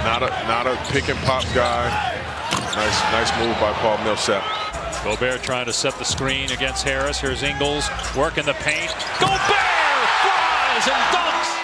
not a pick and pop guy. Nice move by Paul Millsap. Gobert trying to set the screen against Harris. Here's Ingles working the paint. Gobert flies and dunks.